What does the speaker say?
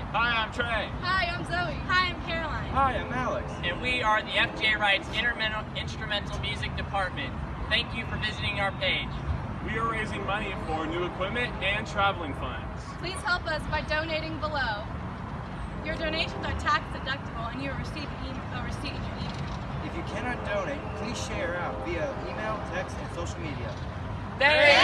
Hi, I'm Trey. Hi, I'm Zoe. Hi, I'm Caroline. Hi, I'm Alex. And we are the FJ Reitz Instrumental Music Department. Thank you for visiting our page. We are raising money for new equipment and traveling funds. Please help us by donating below. Your donations are tax deductible and you will receive a receipt in your email. If you cannot donate, please share out via email, text, and social media. Thank